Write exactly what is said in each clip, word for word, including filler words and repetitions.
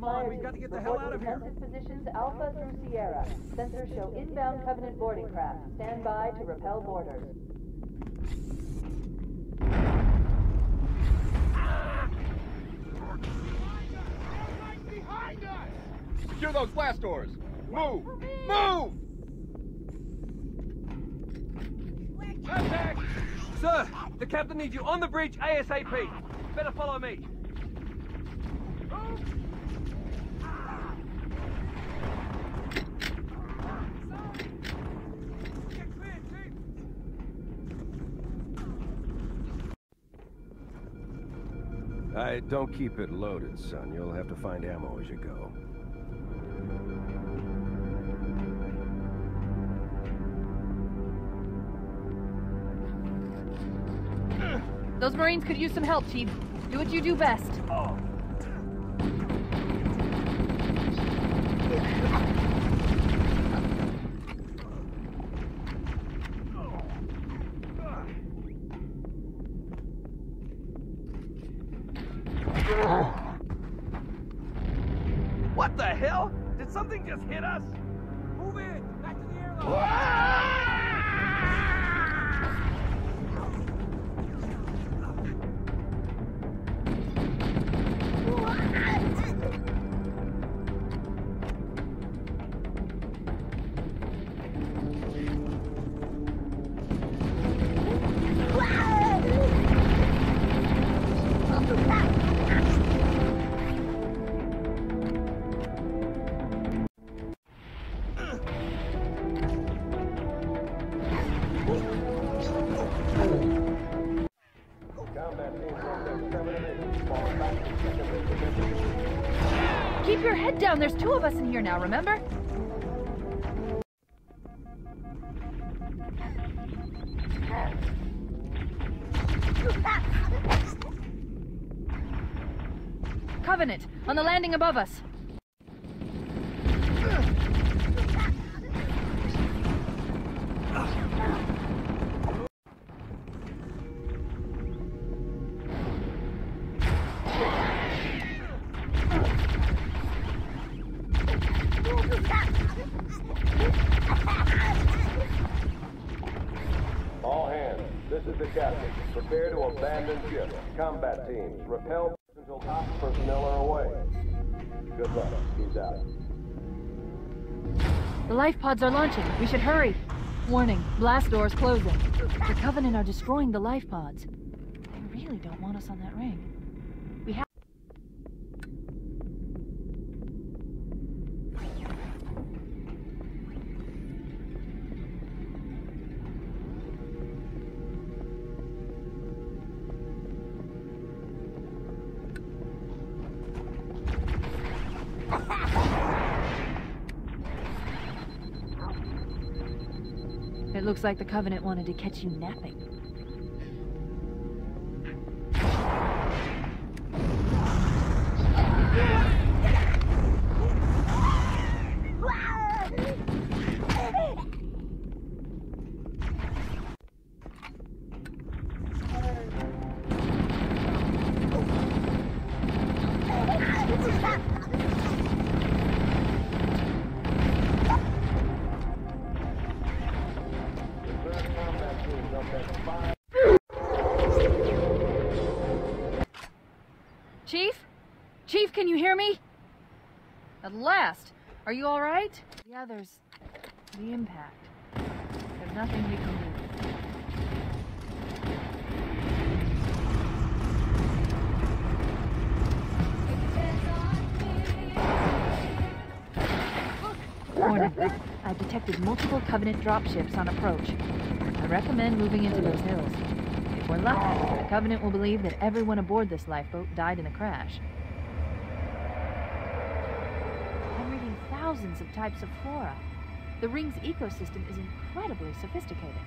on, we've got to get the hell out of here. Defensive positions Alpha through Sierra. Sensors show inbound Covenant boarding craft. Stand by to repel boarders. Behind us! Secure those blast doors! Move! Move! Contact! Sir, the captain needs you on the bridge ASAP. Better follow me. I don't keep it loaded, son. You'll have to find ammo as you go. Those Marines could use some help, Chief. Do what you do best. Oh. What the hell? Did something just hit us? Move in! Back to the airlock! Keep your head down. There's two of us in here now, remember? Covenant, on the landing above us. All hands, this is the captain. Prepare to abandon ship. Combat teams, repel until top personnel are away. Good luck. He's out. The life pods are launching. We should hurry. Warning, blast doors closing. The Covenant are destroying the life pods. They really don't want us on that ring. We have... It looks like the Covenant wanted to catch you napping. Chief? Chief, can you hear me? At last! Are you all right? Yeah, there's the impact. There's nothing we can do. Warning. I've detected multiple Covenant dropships on approach. I recommend moving into those hills. If we're lucky, the Covenant will believe that everyone aboard this lifeboat died in the crash. I'm reading thousands of types of flora. The ring's ecosystem is incredibly sophisticated.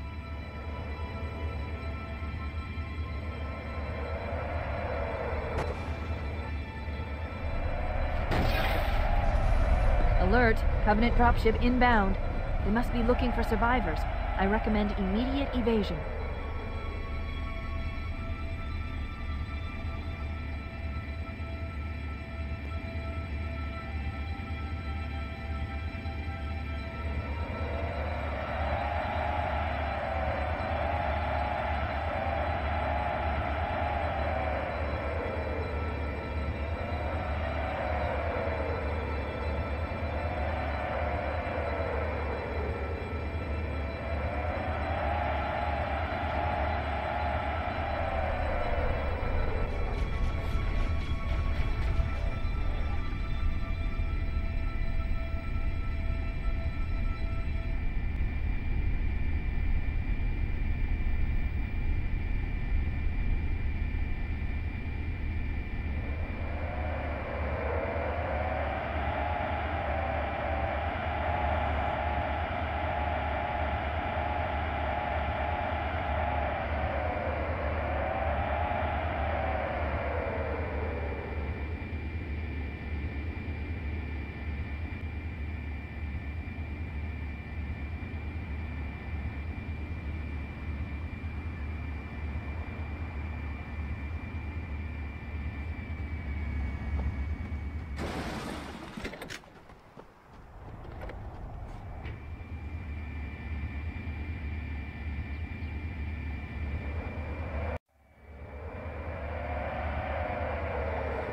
Alert! Covenant dropship inbound. They must be looking for survivors. I recommend immediate evasion.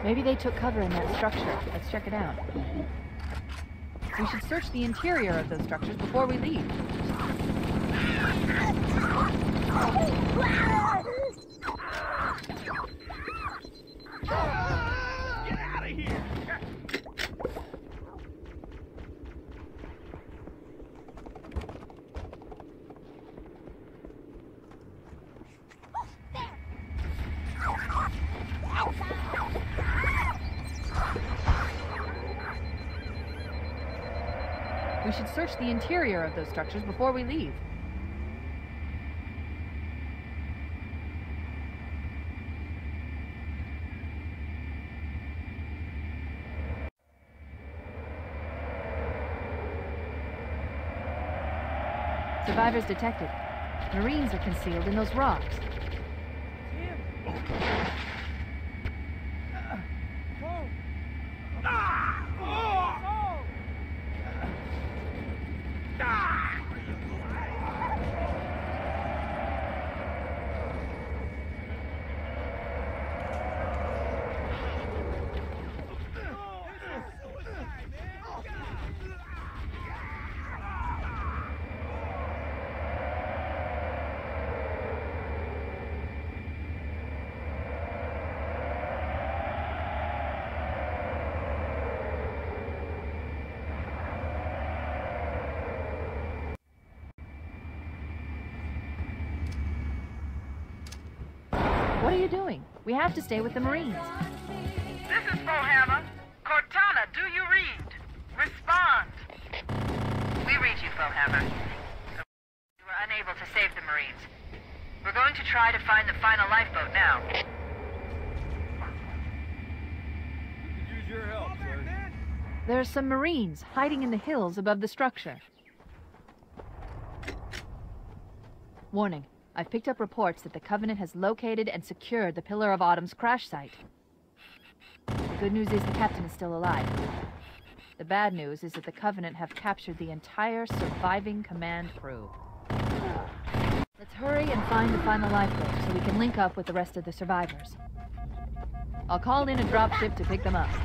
Maybe they took cover in that structure. Let's check it out. We should search the interior of those structures before we leave. Get out of here! We should search the interior of those structures before we leave. Survivors detected. Marines are concealed in those rocks. What are you doing? We have to stay with the Marines. This is Fohammer. Cortana, do you read? Respond. We read you, Fohammer. We were unable to save the Marines. We're going to try to find the final lifeboat now. We could use your help, sir. There are some Marines hiding in the hills above the structure. Warning. I've picked up reports that the Covenant has located and secured the Pillar of Autumn's crash site. The good news is the captain is still alive. The bad news is that the Covenant have captured the entire surviving command crew. Let's hurry and find the final lifeboat so we can link up with the rest of the survivors. I'll call in a dropship to pick them up.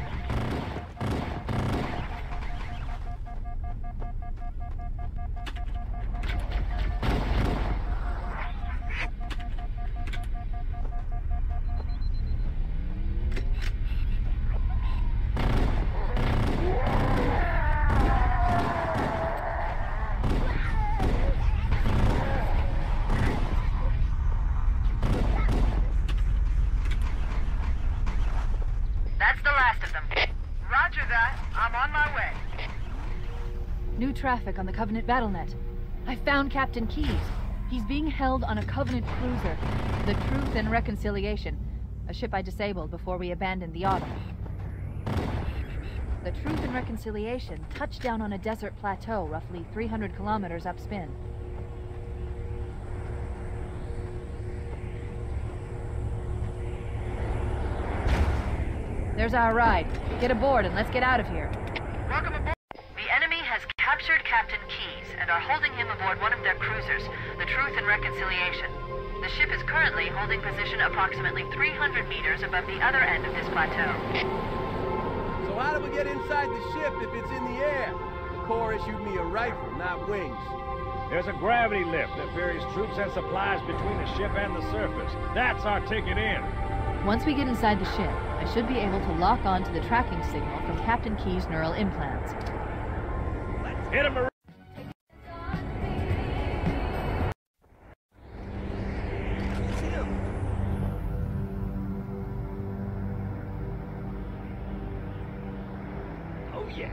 New traffic on the Covenant BattleNet. I found Captain Keyes. He's being held on a Covenant cruiser, the Truth and Reconciliation, a ship I disabled before we abandoned the Autumn. The Truth and Reconciliation touched down on a desert plateau roughly three hundred kilometers upspin. There's our ride. Get aboard and let's get out of here. Welcome aboard. The enemy has captured Captain Keyes and are holding him aboard one of their cruisers, the Truth and Reconciliation. The ship is currently holding position approximately three hundred meters above the other end of this plateau. So how do we get inside the ship if it's in the air? The Corps issued me a rifle, not wings. There's a gravity lift that ferries troops and supplies between the ship and the surface. That's our ticket in. Once we get inside the ship, I should be able to lock on to the tracking signal from Captain Keyes' neural implants. Hit him, Marine! Oh yeah.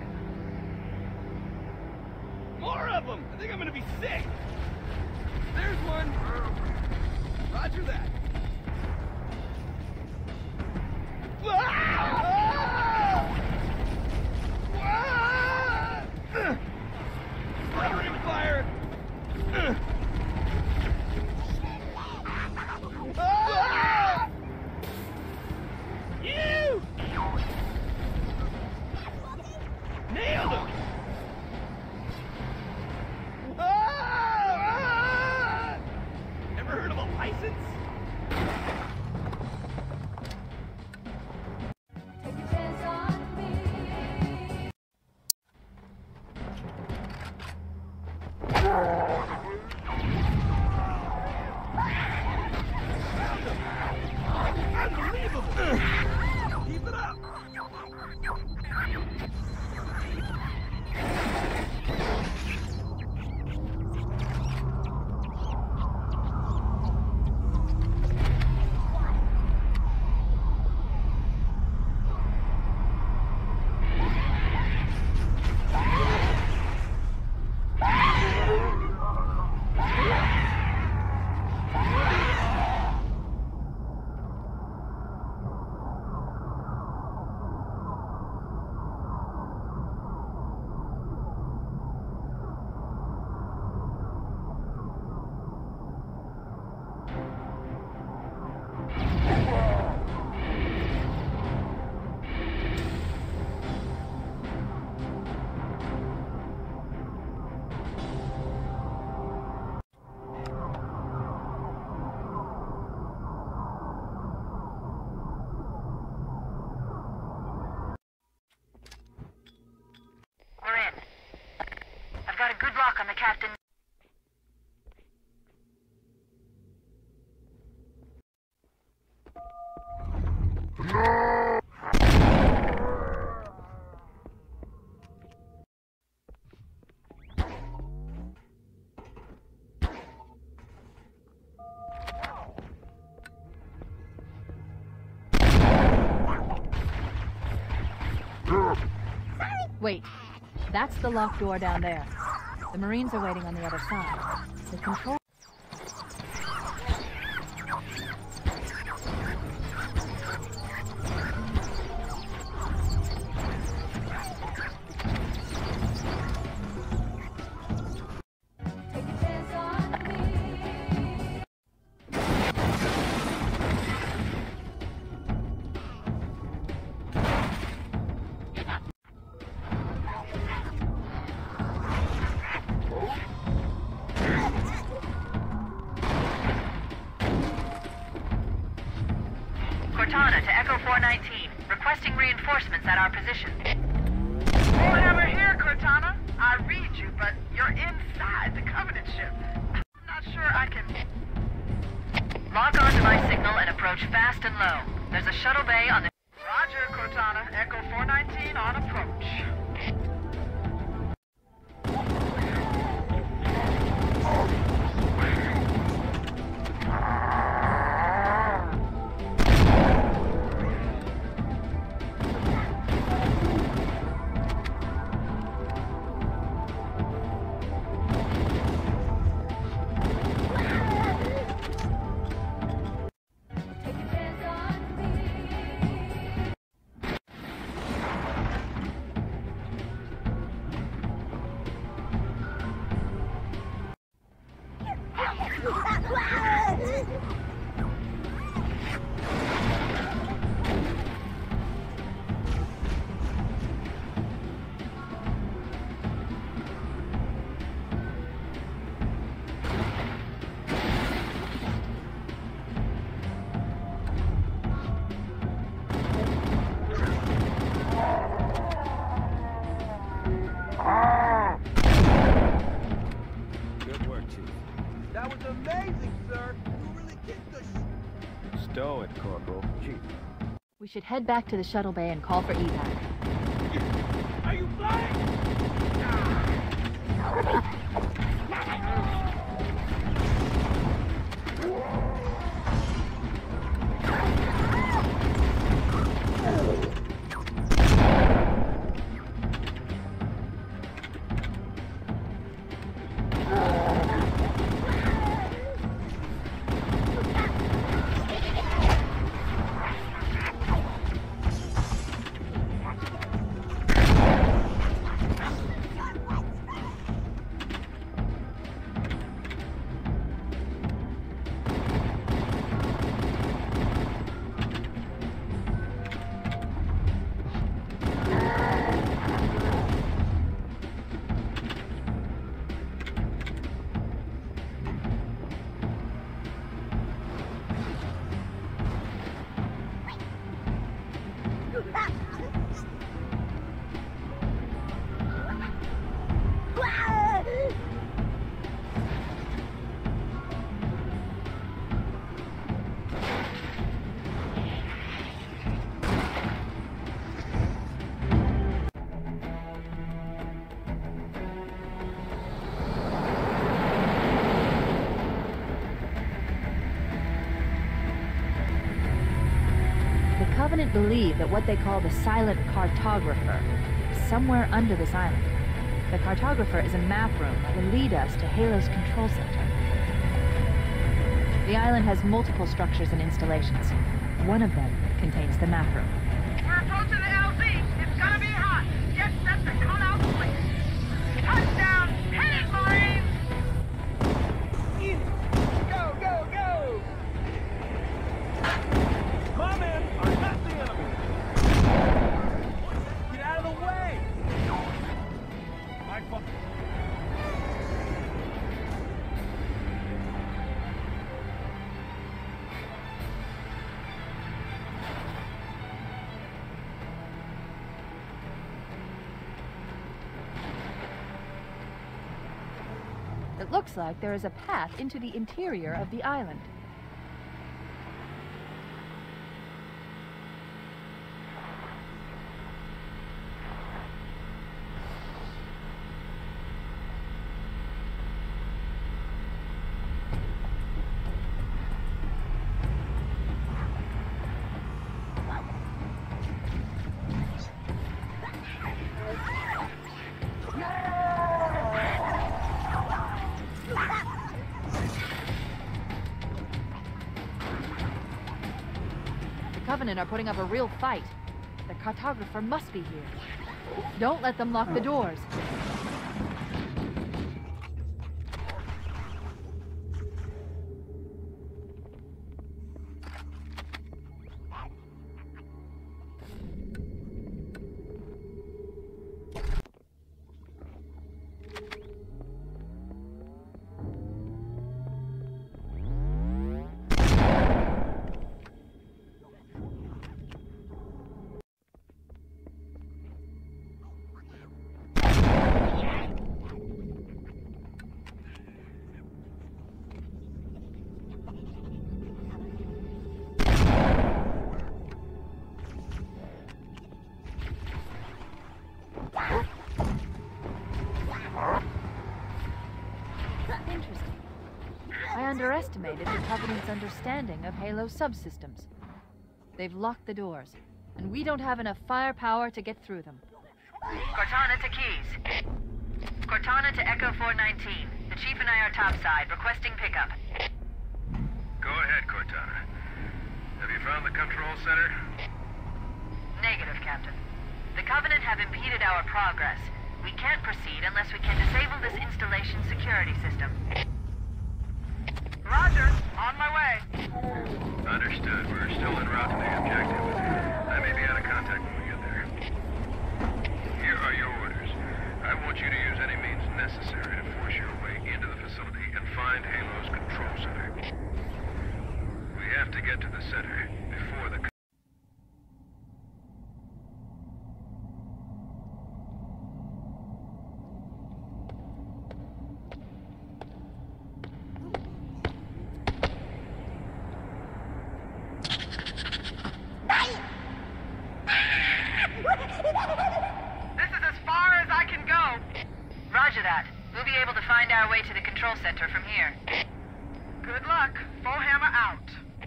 More of them! I think I'm gonna be sick! There's one! Roger that. Covering fire! You! Nailed him! Ever heard of a license? Keep it up! Got a good lock on the captain. Wait, that's the locked door down there. The Marines are waiting on the other side. The control... Cortana to Echo four nineteen, requesting reinforcements at our position. Whatever here, Cortana. I read you, but you're inside the Covenant ship. I'm not sure I can... Lock on to my signal and approach fast and low. There's a shuttle bay on the... Roger, Cortana. Echo four nineteen on approach. That was amazing, sir. You really kicked the sh... Stow it, Corporal. Chief. We should head back to the shuttle bay and call for evac. Are you flying? Covenant believe that what they call the silent cartographer is somewhere under this island. The cartographer is a map room that will lead us to Halo's control center. The island has multiple structures and installations. One of them contains the map room. We're approaching the L Z. It's gonna be hot. Get set to cut out quick. Touchdown! Hit it, Marines! Go, go, go! My men are not the enemy. Get out of the way! My fuck. It looks like there is a path into the interior of the island. The Covenant are putting up a real fight. The cartographer must be here. Don't let them lock the doors. Interesting. I underestimated the Covenant's understanding of Halo subsystems. They've locked the doors, and we don't have enough firepower to get through them. Cortana to Keys. Cortana to Echo four nineteen. The Chief and I are topside, requesting pickup. Go ahead, Cortana. Have you found the control center? Negative, Captain. The Covenant have impeded our progress. We can't proceed unless we can disable this installation security system. Roger. On my way. Understood. We're still en route to the objective. I may be out of contact when we get there. Here are your orders. I want you to use any means necessary to force your way into the facility and find Halo's control center. We have to get to the center before the... This is as far as I can go. Roger that. We'll be able to find our way to the control center from here. Good luck. Foehammer out.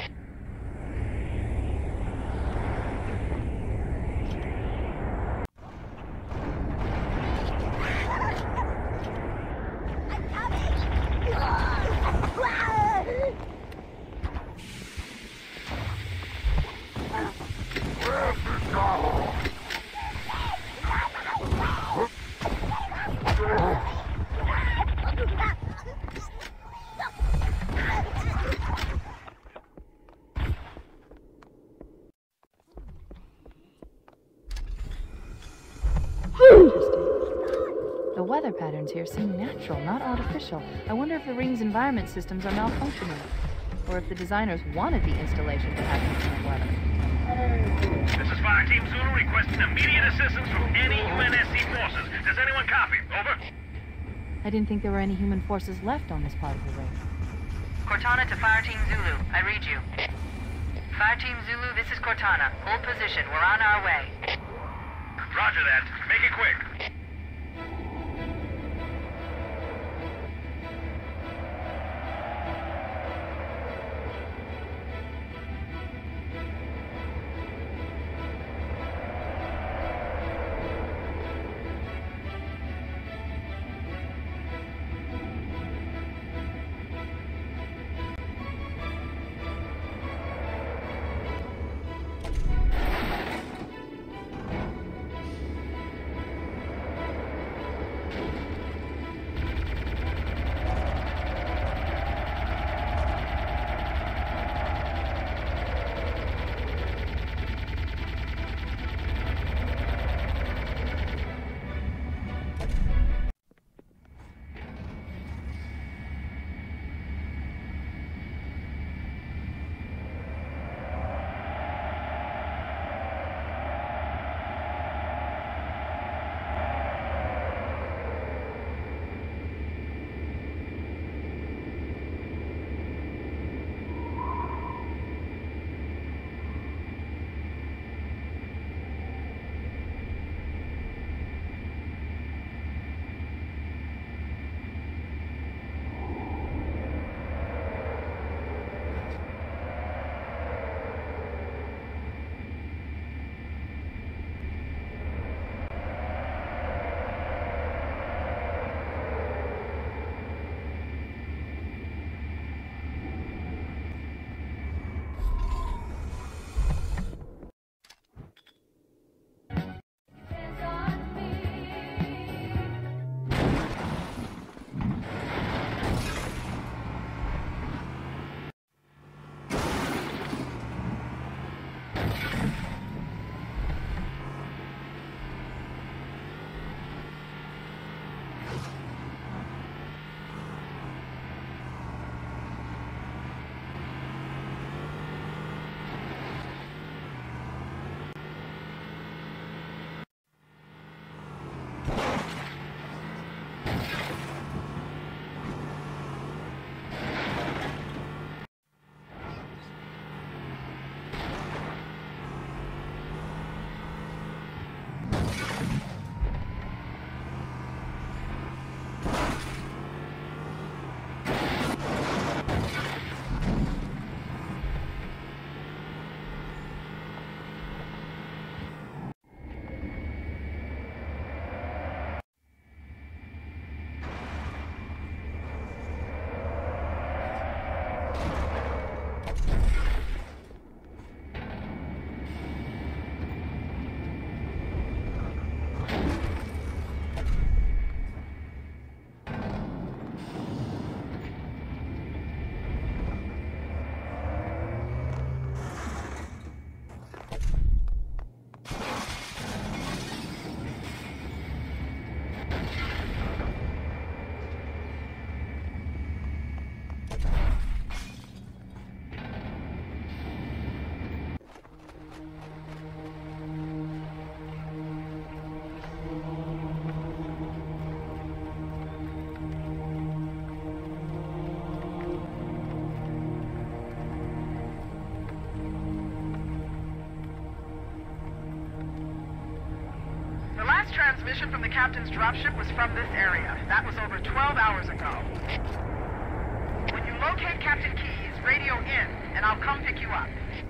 The weather patterns here seem natural, not artificial. I wonder if the ring's environment systems are malfunctioning, or if the designers wanted the installation to have constant weather. This is Fire Team Zulu requesting immediate assistance from any U N S C forces. Does anyone copy? Over. I didn't think there were any human forces left on this part of the ring. Cortana to Fire Team Zulu. I read you. Fire Team Zulu, this is Cortana. Hold position. We're on our way. Roger that. Make it quick. Transmission from the captain's dropship was from this area. That was over twelve hours ago. When you locate Captain Keyes, radio in, and I'll come pick you up.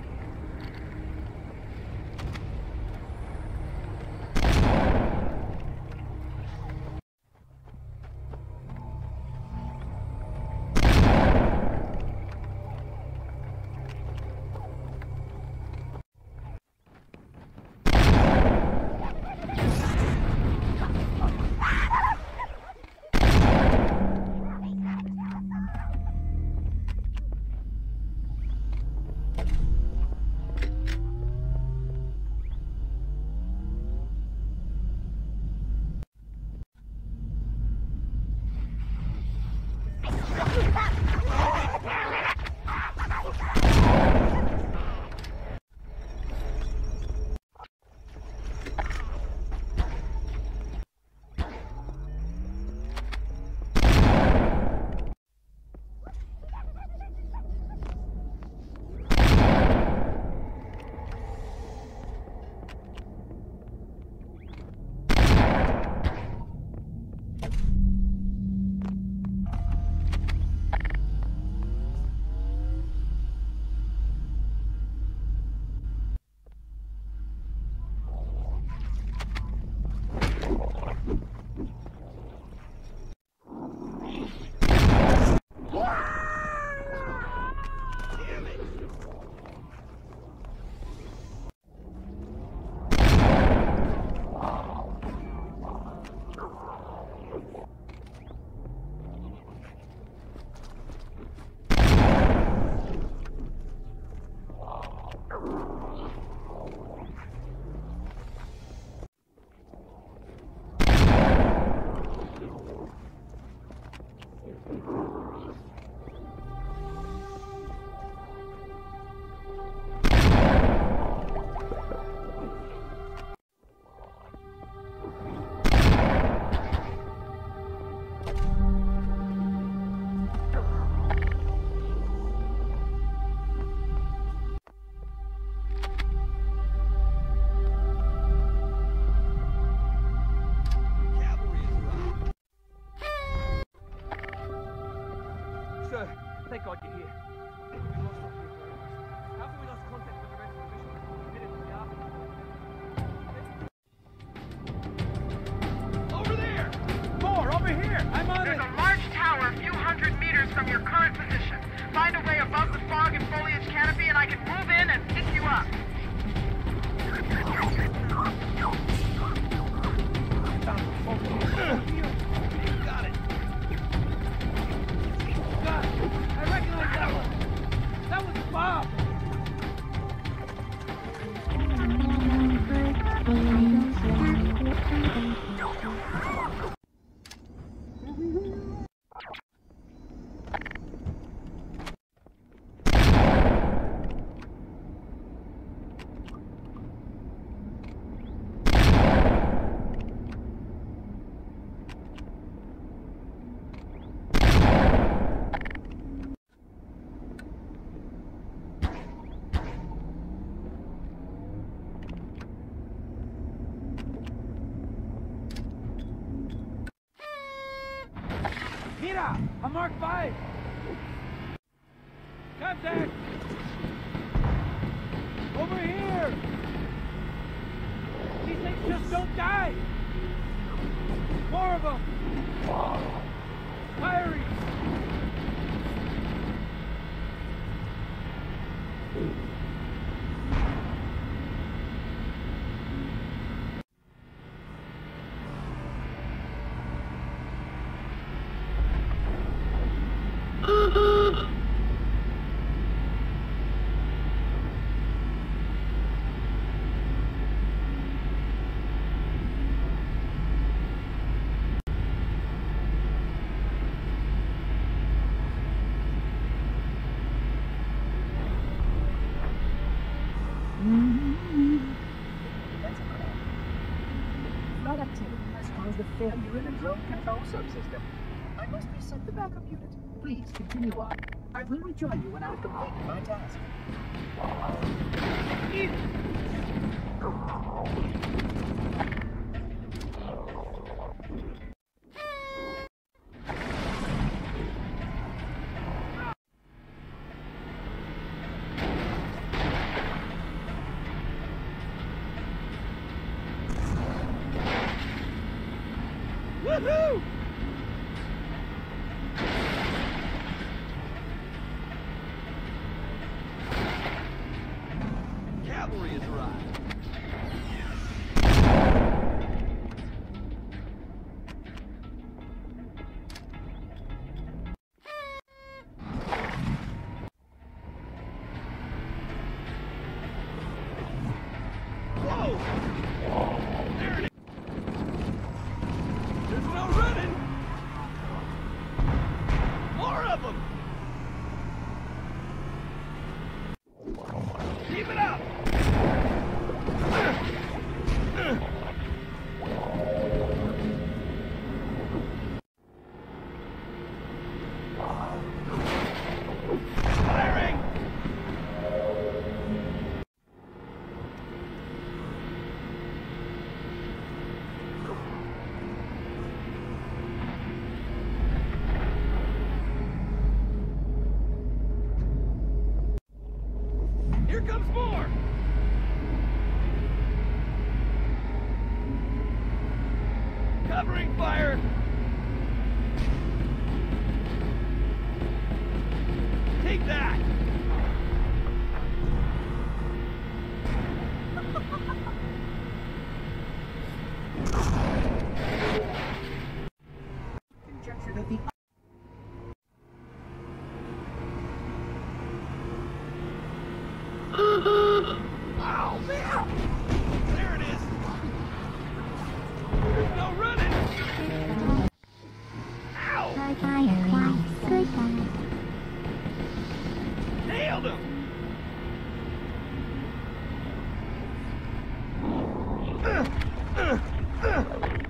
Thank God you're here. How can we lost contact with the rest of the mission? We headed to the Over there! More, over here! I'm on There's it! a large tower a few hundred meters from your current position. Find a way above the fog and foliage canopy and I can move in and pick you up. Got it! Got it! I recognize that one! That was Bob! Mira! A Mark five! Contact! Over here! These things just don't die! More of them! Firing! failure in the drone control subsystem. I must reset the backup unit. Please continue on. I will rejoin you when I've completed my task. Woohoo! Cavalry has arrived. Whoa! There it is. There's no running. More of them. Keep it up. Firing. Here comes more! Covering fire! Take that! Conjecture that the Oh, man! There it is! There's no running! Ow! Nailed him! Uh, uh, uh.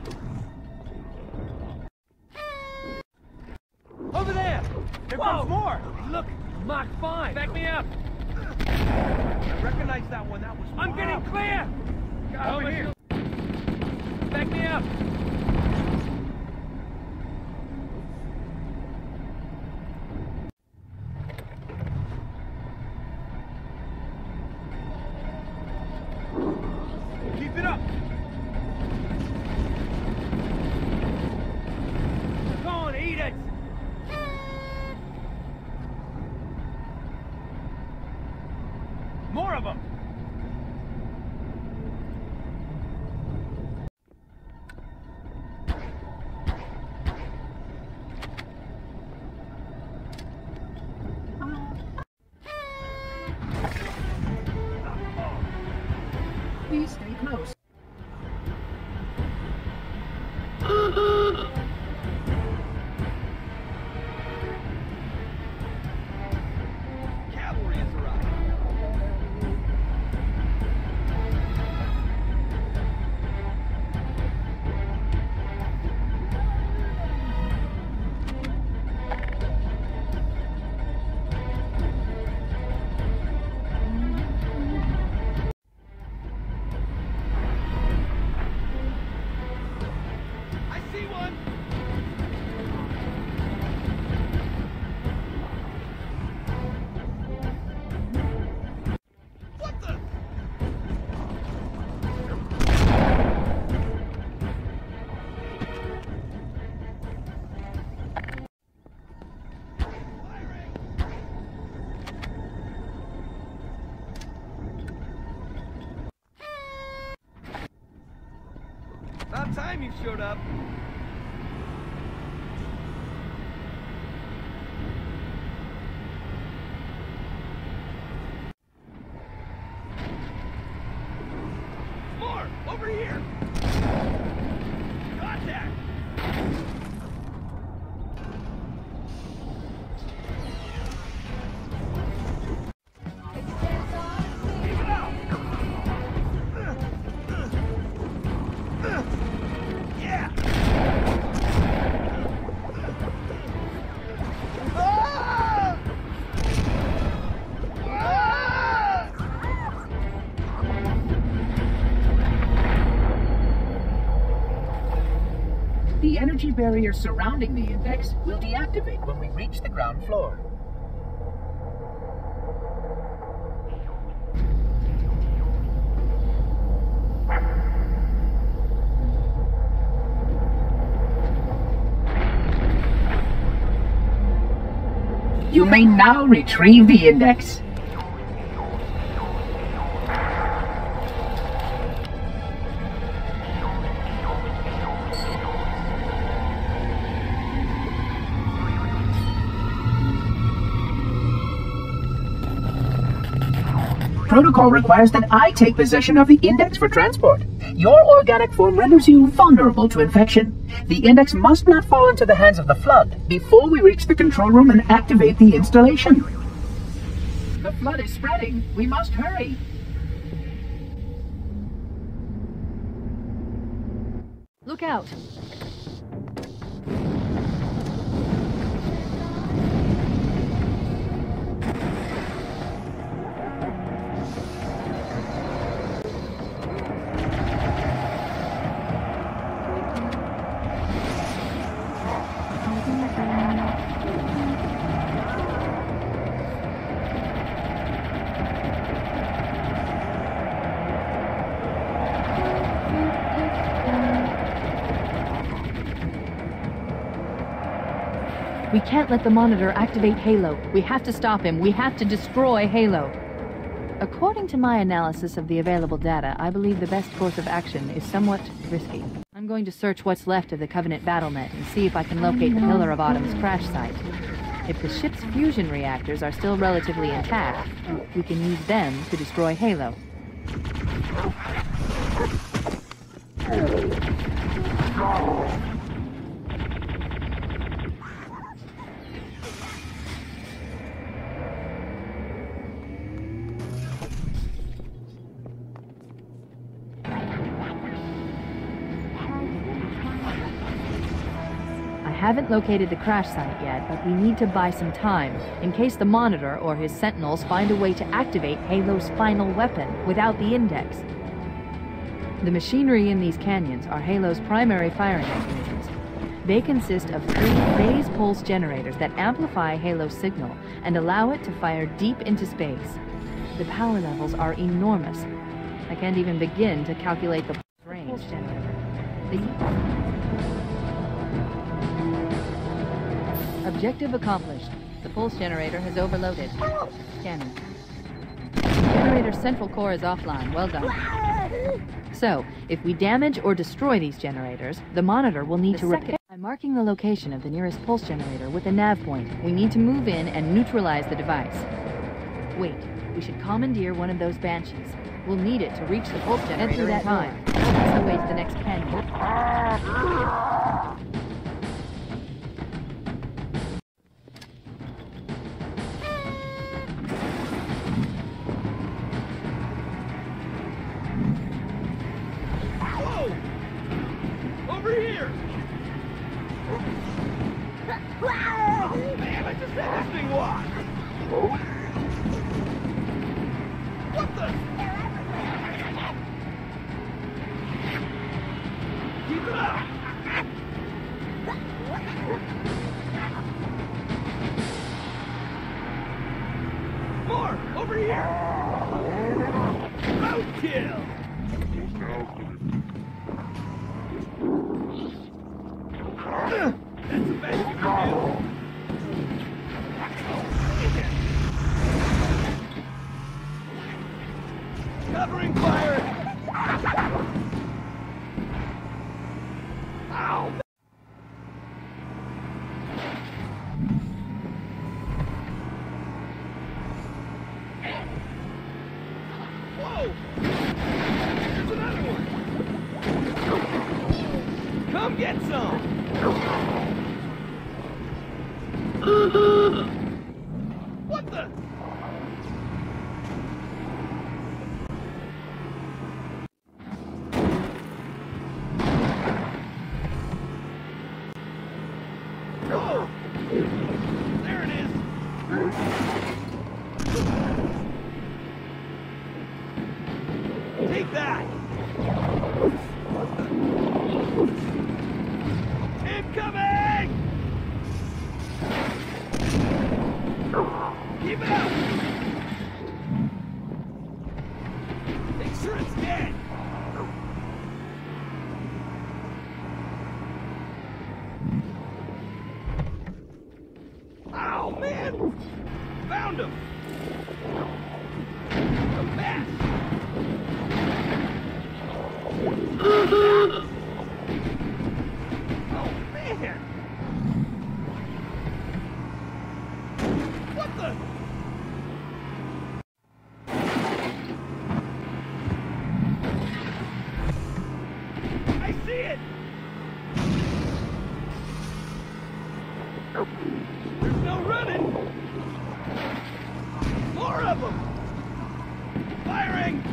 Over there! There comes more! Look, Mach five! Back me up! I recognize that one. That was. I'm wow. Getting clear. Got over here. Back me up. Keep it up. Come on, eat it. More of them! Please stay close. Cavalry has arrived. I see one. What the? Firing. About time you showed up. More! Over here! Contact! Keep it up! Uh, uh, uh. Yeah! energy barrier surrounding the index will deactivate when we reach the ground floor. You may now retrieve the index. Protocol requires that I take possession of the index for transport. Your organic form renders you vulnerable to infection. The index must not fall into the hands of the Flood before we reach the control room and activate the installation. The Flood is spreading. We must hurry. Look out! We can't let the monitor activate Halo. We have to stop him. We have to destroy Halo. According to my analysis of the available data, I believe the best course of action is somewhat risky. I'm going to search what's left of the Covenant battlenet and see if I can locate the Pillar of Autumn's crash site. If the ship's fusion reactors are still relatively intact, we can use them to destroy Halo. I haven't located the crash site yet, but we need to buy some time, in case the Monitor or his Sentinels find a way to activate Halo's final weapon without the index. The machinery in these canyons are Halo's primary firing mechanisms. They consist of three phase pulse generators that amplify Halo's signal and allow it to fire deep into space. The power levels are enormous. I can't even begin to calculate the range generator. The Objective accomplished. The pulse generator has overloaded. Scanning. Generator's central core is offline. Well done. So, if we damage or destroy these generators, the Monitor will need to repair. I'm marking the location of the nearest pulse generator with a nav point. We need to move in and neutralize the device. Wait, we should commandeer one of those Banshees. We'll need it to reach the pulse generator in time. That's the way to the next canyon. Covering fire! Ow! Whoa! There's another one! Come get some! What the? Oh! There it is! Take that! Keep it up! Make sure it's dead! Oh, man! Found him! The best! Oh, man! What the? I see it! There's no running! More of them! Firing!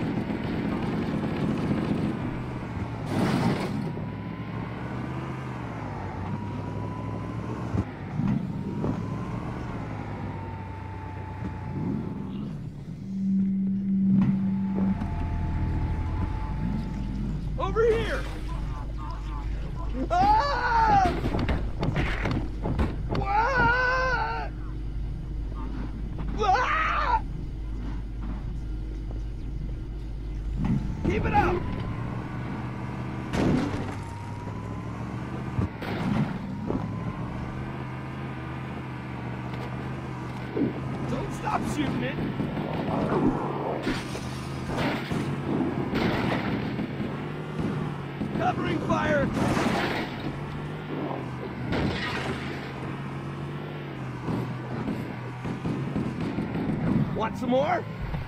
Over here! Ah! What? Ah! Keep it up! Don't stop shooting it! Covering fire! Want some more?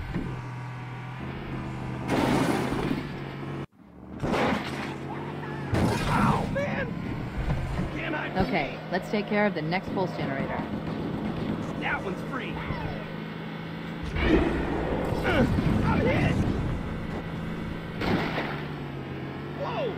Ow, man! Can I? Okay, let's take care of the next pulse generator. That one's free. Uh, I'm hit! Whoa!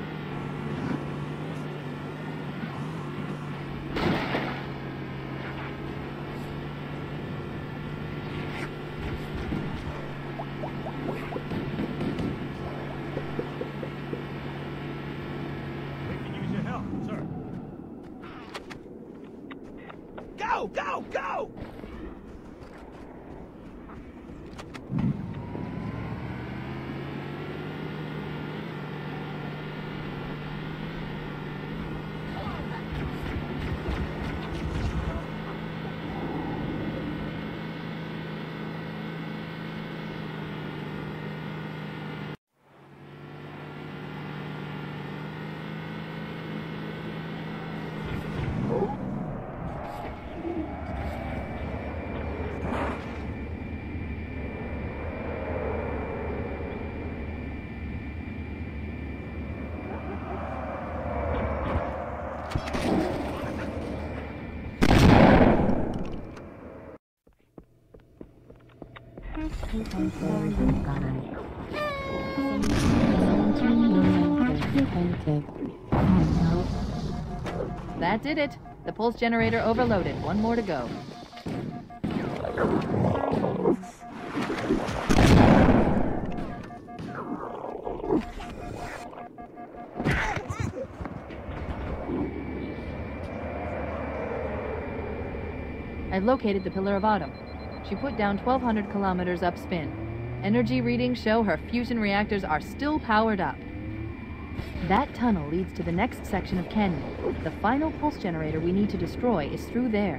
Go, go, go! That did it. The pulse generator overloaded. One more to go. I located the Pillar of Autumn. She put down twelve hundred kilometers upspin. Energy readings show her fusion reactors are still powered up. That tunnel leads to the next section of canyon. The final pulse generator we need to destroy is through there.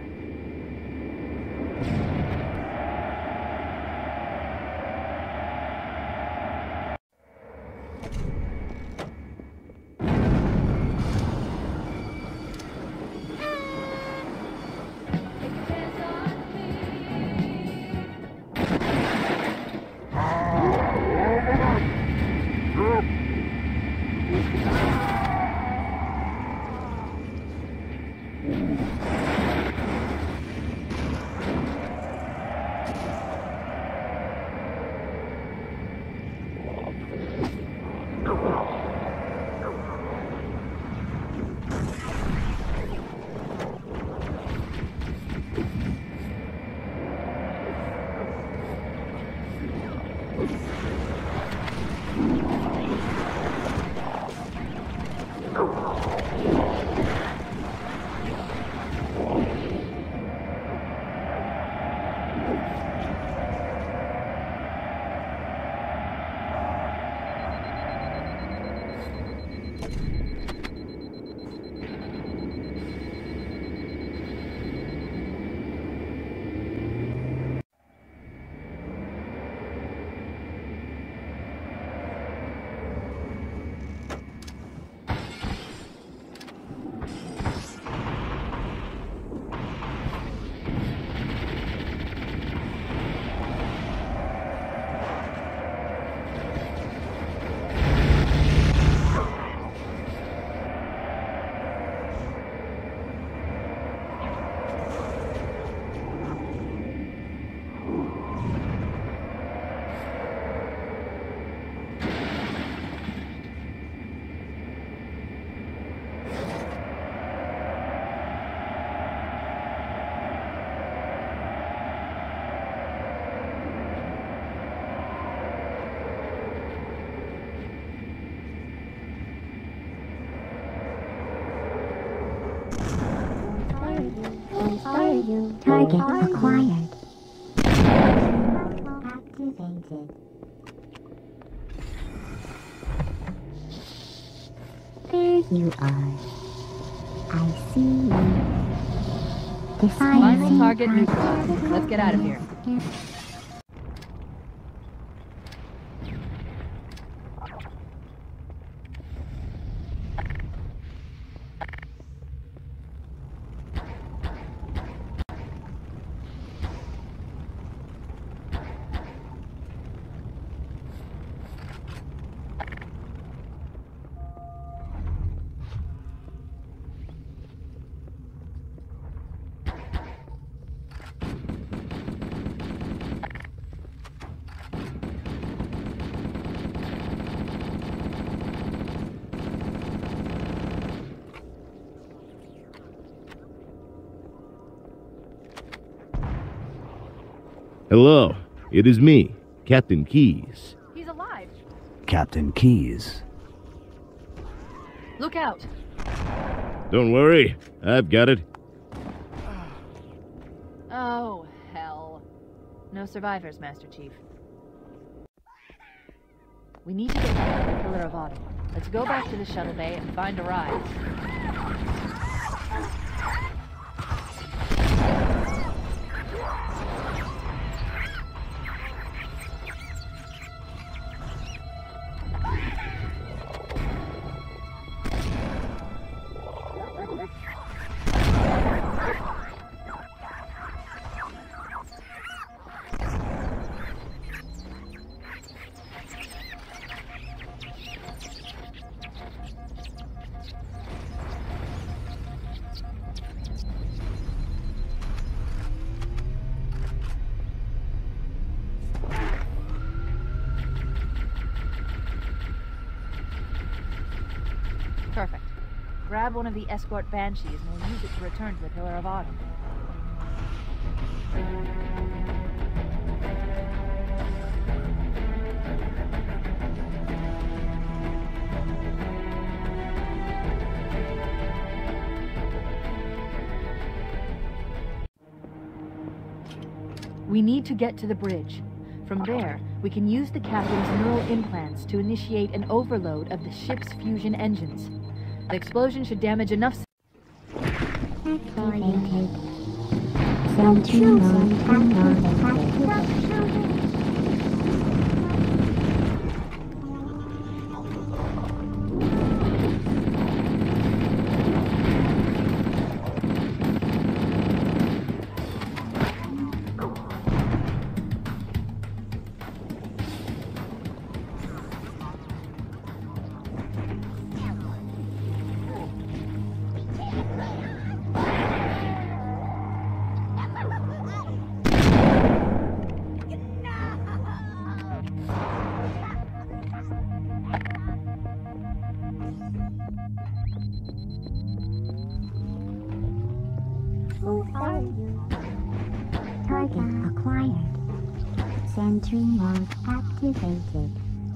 Who are you? Target acquired. Activated. There you are. I see you. Final target neutralized. Let's get out of here. Hello, it is me, Captain Keyes. He's alive. Captain Keyes. Look out. Don't worry, I've got it. Oh, hell. No survivors, Master Chief. We need to get back to the Pillar of Autumn. Let's go back to the shuttle bay and find a ride. Perfect. Grab one of the escort banshees and we'll use it to return to the Pillar of Autumn. We need to get to the bridge. From there, we can use the captain's neural implants to initiate an overload of the ship's fusion engines. The explosion should damage enough... Activated. Sentry mode activated. Who are you? Target acquired. Sentry mode activated.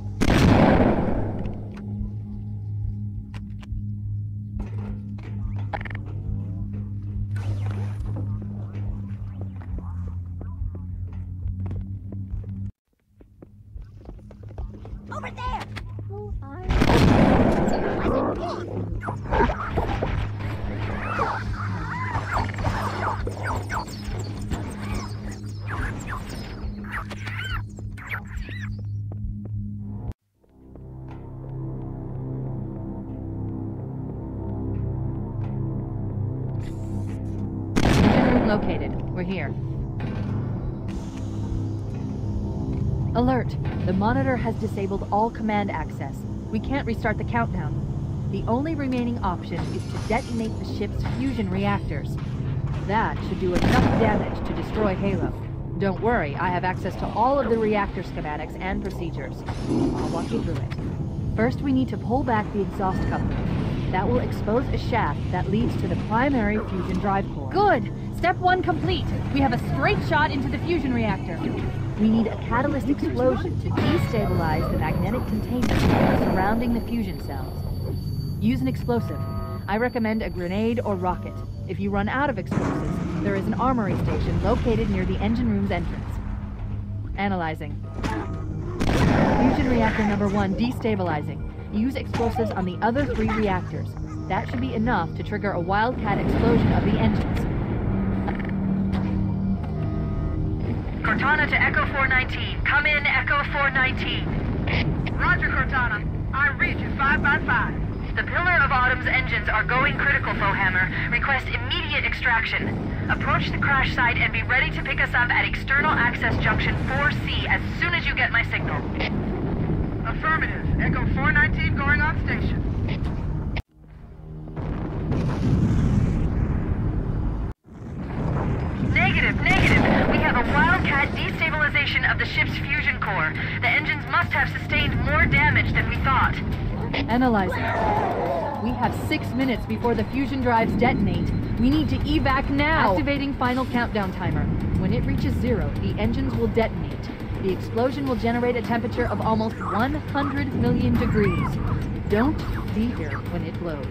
Over there! Who are Located. We're here. Alert! The monitor has disabled all command access. We can't restart the countdown. The only remaining option is to detonate the ship's fusion reactors. That should do enough damage to destroy Halo. Don't worry, I have access to all of the reactor schematics and procedures. I'll walk you through it. First, we need to pull back the exhaust coupling. That will expose a shaft that leads to the primary fusion drive core. Good! Step one complete. We have a straight shot into the fusion reactor. We need a catalyst explosion to destabilize the magnetic containment surrounding the fusion cells. Use an explosive. I recommend a grenade or rocket. If you run out of explosives, there is an armory station located near the engine room's entrance. Analyzing. Fusion reactor number one destabilizing. Use explosives on the other three reactors. That should be enough to trigger a wildcat explosion of the engines. Cortana to Echo four nineteen. Come in, Echo four nineteen. Roger, Cortana. I read you five by five. The Pillar of Autumn's engines are going critical, Foehammer. Request immediate extraction. Approach the crash site and be ready to pick us up at External Access Junction four C as soon as you get my signal. Affirmative. Echo four nineteen going on station. Negative, negative. We have a wildcat destabilization of the ship's fusion core. The engines must have sustained more damage than we thought. Analyzing. We have six minutes before the fusion drives detonate. We need to evac now! Activating final countdown timer. When it reaches zero, the engines will detonate. The explosion will generate a temperature of almost one hundred million degrees. Don't be here when it blows.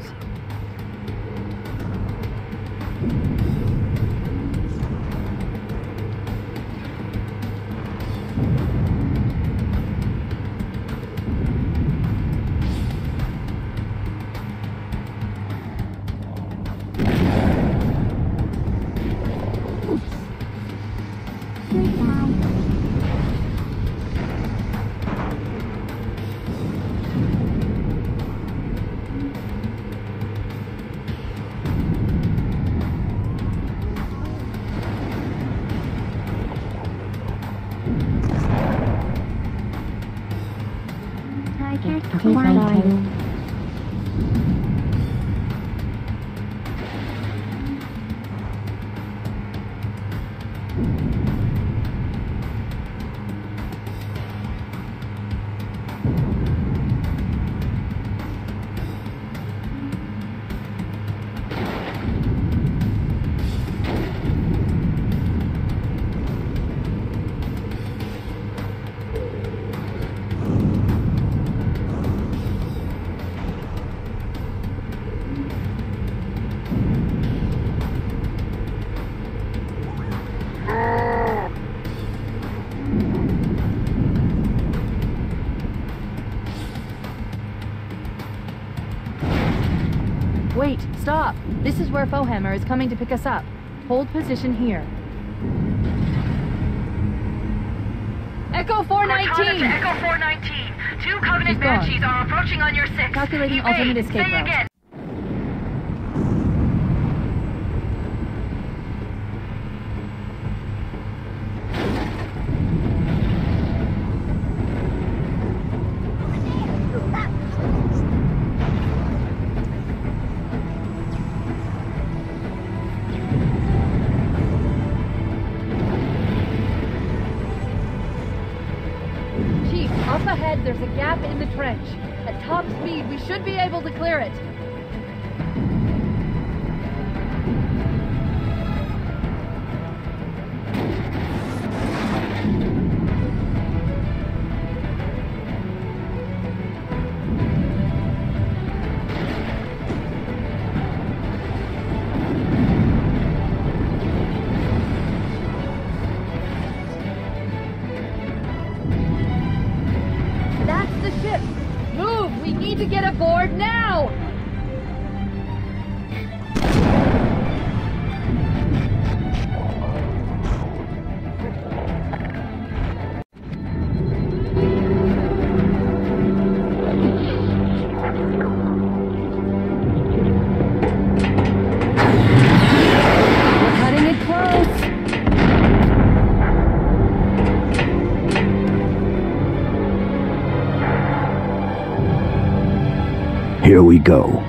Acquired. Wait, stop! This is where Foehammer is coming to pick us up. Hold position here. Echo four nineteen! Cortana to Echo four nineteen. Two Covenant Banshees are approaching on your six. Calculating Evade. alternate escape Say route. again. Chief, up ahead there's a gap in the trench. At top speed, we should be able to clear it. That's the ship! Move! We need to get aboard now! We're cutting it close! Here we go.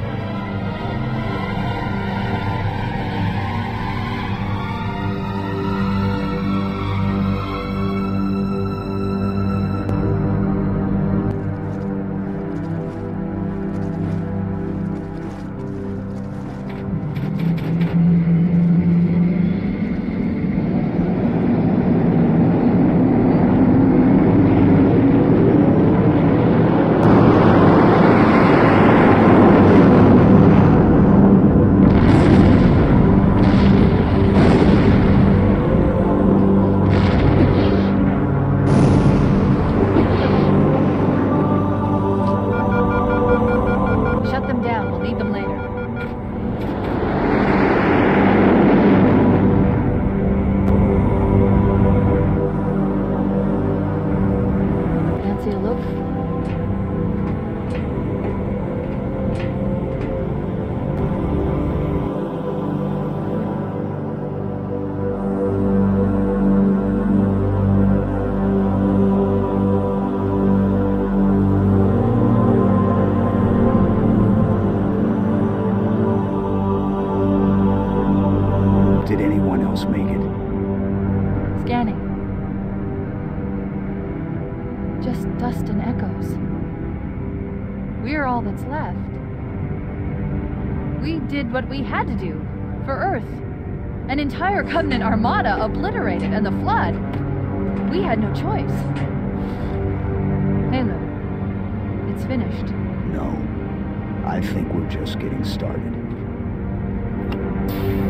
Just dust and echoes. We're all that's left. We did what we had to do for Earth. An entire Covenant armada obliterated, and the Flood. We had no choice. Halo, it's finished. No. I think we're just getting started.